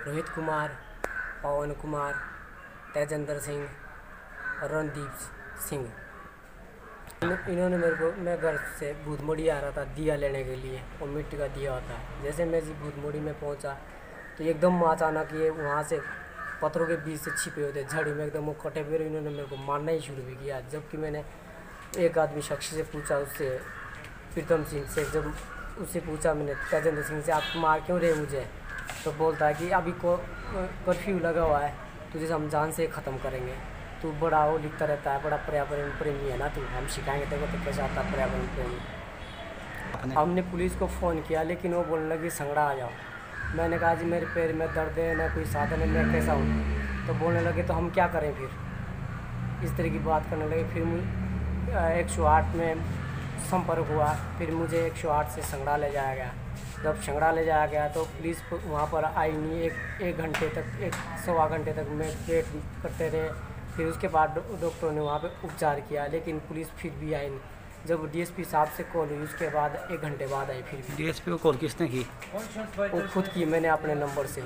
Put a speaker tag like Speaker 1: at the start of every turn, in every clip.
Speaker 1: रोहित कुमार, पवन कुमार, तेजेंद्र सिंह, रणदीप सिंह। इन्होंने मेरे को, मैं घर से भूतमुड़ी आ रहा था दिया लेने के लिए, और मिट्टी का दिया होता है। जैसे मैं जी भूतमुड़ी में पहुंचा तो एकदम अचानक ये वहाँ से पत्थरों के बीच से छिपे होते झड़ी में एकदम वो कटे हुए, इन्होंने मेरे को मारना ही शुरू भी किया। जबकि मैंने एक आदमी शख्स से पूछा, उससे प्रीतम सिंह से, जब उससे पूछा मैंने तेजेंद्र सिंह से, आप मार क्यों रहे मुझे, तो बोलता है कि अभी को कर्फ्यू लगा हुआ है, तुझे हम जान से ख़त्म करेंगे, तू बड़ा वो लिखता रहता है, बड़ा पर्यावरण प्रेमी है ना तू, हम सिखाएंगे तेरे को तो कैसे आता है पर्यावरण प्रेमी। हमने पुलिस को फ़ोन किया, लेकिन वो बोलने लगी संगड़ा आ जाओ। मैंने कहा जी मेरे पैर में दर्द है, ना कोई साधन है, मैं कैसा हूँ। तो बोलने लगे तो हम क्या करें फिर, इस तरह की बात करने लगे। फिर 108 में संपर्क हुआ, फिर मुझे 108 से संगड़ा ले जाया गया। जब संगड़ा ले जाया गया तो पुलिस वहाँ पर आई नहीं। एक घंटे तक, 1-1.25 घंटे तक मैं वेट करते रहे। फिर उसके बाद डॉक्टरों ने वहाँ पे उपचार किया, लेकिन पुलिस फिर भी आई नहीं। जब डीएसपी साहब से कॉल हुई, उसके बाद 1 घंटे बाद आई। फिर
Speaker 2: डीएसपी को कॉल किसने की?
Speaker 1: वो खुद की, मैंने अपने नंबर से।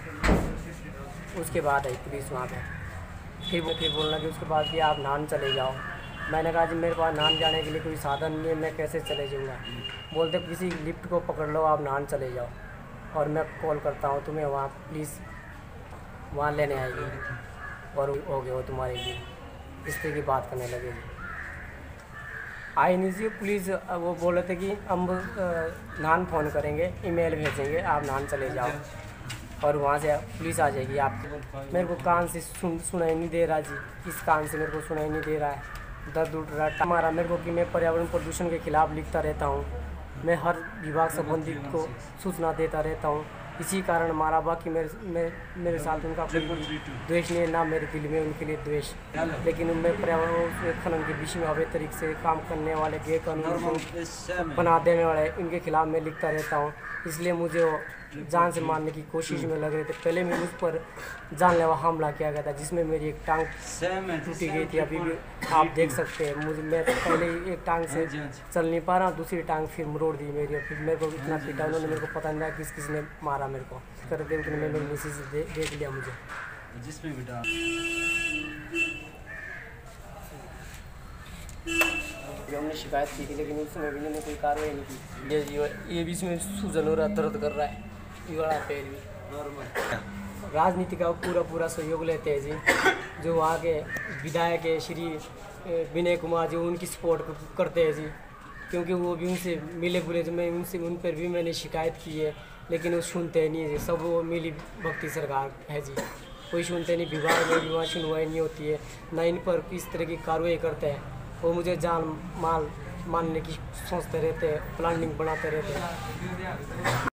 Speaker 1: उसके बाद आई पुलिस वहाँ पे। फिर बोलने लगे उसके बाद कि आप नान चले जाओ। मैंने कहा जी मेरे पास नान जाने के लिए कोई साधन नहीं है, मैं कैसे चले जाऊँगा। बोलते किसी लिफ्ट को पकड़ लो, आप नान चले जाओ, और मैं कॉल करता हूँ तुम्हें, वहाँ पुलिस वहाँ लेने आएगी और हो गया वो तुम्हारे लिए। इस तरह की बात करने लगे जी। आई नहीं जी पुलिस। वो बोल रहे थे कि हम नान फ़ोन करेंगे, ईमेल भेजेंगे, आप नान चले जाओ, और वहाँ से पुलिस आ जाएगी। आप मेरे को कान से सुनाई नहीं दे रहा जी, इस कान से मेरे को सुनाई नहीं दे रहा है, दर्द उठ रहा है हमारा मेरे को कि मैं पर्यावरण प्रदूषण के खिलाफ लिखता रहता हूँ, मैं हर विभाग संबंधित को सूचना देता रहता हूँ। इसी कारण मारा। बाकी मेरे साथ उनका कोई द्वेष नहीं है, ना मेरे दिल में उनके लिए द्वेष। लेकिन मैं पर्यावरण खनन के विषय में अवैध तरीके से काम करने वाले, गैर कानून को बना देने वाले, इनके खिलाफ मैं लिखता रहता हूँ। इसलिए मुझे वो जान से मारने की कोशिश में लग रहे थे। पहले मैं उस पर जानलेवा हमला किया गया था, जिसमें मेरी एक टांग टूटी गई थी। अभी भी आप देख सकते हैं मैं पहले एक टांग से चल नहीं पा रहा, दूसरी टांग फिर मरोड़ दी मेरी। फिर मेरे को इतना पीटा उन्होंने, मेरे को पता नहीं था किसने मारा मेरे को। करते उनके मेरे मिसेज देख लिया मुझे,
Speaker 2: जिसमें बेटा
Speaker 1: हमने शिकायत की थी, लेकिन उस समय भी इन्होंने कोई कार्रवाई नहीं की। ये भी इसमें सूजन हो रहा, दर्द कर रहा है, ये वाला पैर भी। राजनीति का पूरा सहयोग लेते हैं जी। जो वहाँ के विधायक है श्री विनय कुमार जी, उनकी सपोर्ट करते हैं जी, क्योंकि वो भी उनसे मिले बुले। जो मैं उन पर भी मैंने शिकायत की है, लेकिन वो सुनते नहीं है। सब वो मिली भक्ति सरकार है जी, कोई सुनते नहीं। विभाग में भी वहाँ सुनवाई नहीं होती है, ना इन पर इस तरह की कार्रवाई करते हैं। वो मुझे जान माल मानने की सोचते रहते हैं, प्लानिंग बनाते रहते हैं।